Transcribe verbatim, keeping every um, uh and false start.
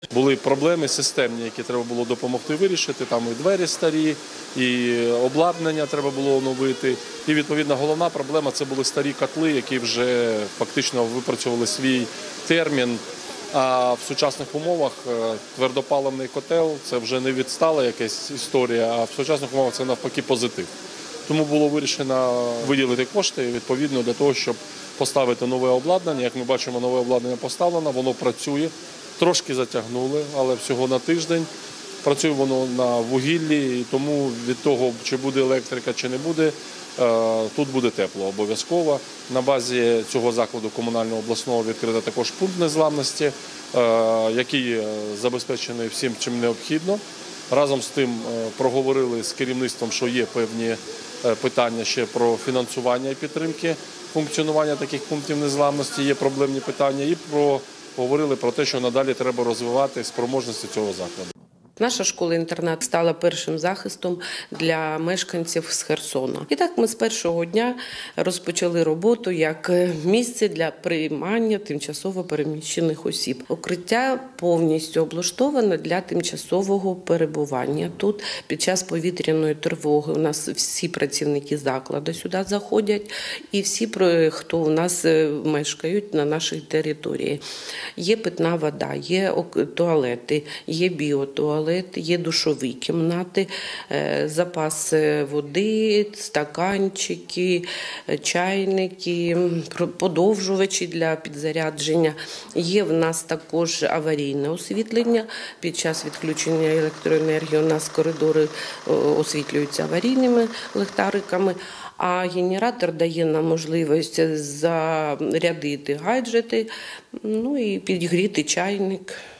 Були проблеми системні, які треба було допомогти вирішити. Там і двері старі, і обладнання треба було оновити. І, відповідно, головна проблема – це були старі котли, які вже фактично випрацьовували свій термін. А в сучасних умовах твердопаливний котел – це вже не відстала якась історія, а в сучасних умовах це навпаки позитив. Тому було вирішено виділити кошти, відповідно, для того, щоб поставити нове обладнання. Як ми бачимо, нове обладнання поставлено, воно працює. Трошки затягнули, але всього на тиждень. Працює воно на вугіллі, і тому від того, чи буде електрика, чи не буде, тут буде тепло обов'язково. На базі цього закладу комунального обласного відкрито також пункт незламності, який забезпечений всім, чим необхідно. Разом з тим проговорили з керівництвом, що є певні питання ще про фінансування і підтримки функціонування таких пунктів незламності, є проблемні питання, і про говорили про те, що надалі треба розвивати спроможності цього закладу. Наша школа-інтернат стала першим захистом для мешканців з Херсона. І так ми з першого дня розпочали роботу як місце для приймання тимчасово переміщених осіб. Укриття повністю облаштоване для тимчасового перебування. Тут під час повітряної тривоги у нас всі працівники закладу сюди заходять і всі, хто у нас мешкають на нашій території. Є питна вода, є туалети, є біотуалети. Є душові кімнати, запас води, стаканчики, чайники, подовжувачі для підзарядження. Є в нас також аварійне освітлення. Під час відключення електроенергії у нас коридори освітлюються аварійними ліхтариками. А генератор дає нам можливість зарядити гаджети, ну і підігріти чайник.